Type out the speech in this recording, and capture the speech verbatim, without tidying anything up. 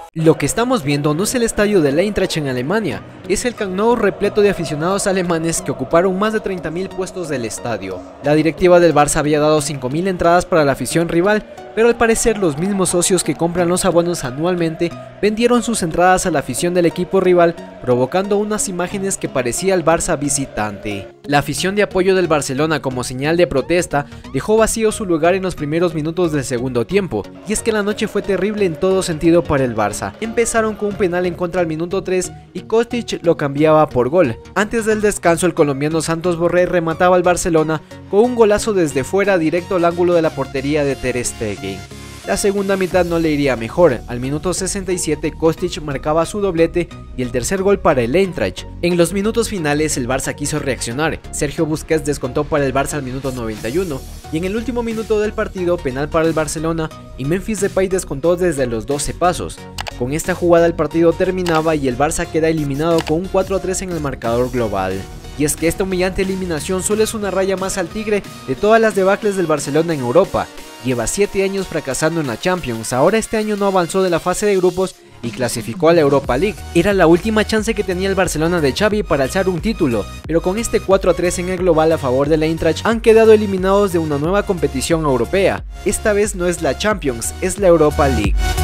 Lo que estamos viendo no es el estadio del Eintracht en Alemania, es el Camp Nou repleto de aficionados alemanes que ocuparon más de treinta mil puestos del estadio. La directiva del Barça había dado cinco mil entradas para la afición rival, pero al parecer los mismos socios que compran los abonos anualmente vendieron sus entradas a la afición del equipo rival, provocando unas imágenes que parecía el Barça visitante. La afición de apoyo del Barcelona como señal de protesta dejó vacío su lugar en los primeros minutos del segundo tiempo, y es que la noche fue terrible en todo sentido para el Barça. Empezaron con un penal en contra al minuto tres y Kostic lo cambiaba por gol. Antes del descanso el colombiano Santos Borré remataba al Barcelona con un golazo desde fuera directo al ángulo de la portería de Ter Stegen. La segunda mitad no le iría mejor, al minuto sesenta y siete Kostic marcaba su doblete y el tercer gol para el Eintracht. En los minutos finales el Barça quiso reaccionar, Sergio Busquets descontó para el Barça al minuto noventa y uno y en el último minuto del partido penal para el Barcelona y Memphis Depay descontó desde los doce pasos. Con esta jugada el partido terminaba y el Barça queda eliminado con un cuatro a tres en el marcador global. Y es que esta humillante eliminación solo es una raya más al tigre de todas las debacles del Barcelona en Europa. Lleva siete años fracasando en la Champions, ahora este año no avanzó de la fase de grupos y clasificó a la Europa League. Era la última chance que tenía el Barcelona de Xavi para alzar un título, pero con este cuatro a tres en el global a favor de la Eintracht han quedado eliminados de una nueva competición europea. Esta vez no es la Champions, es la Europa League.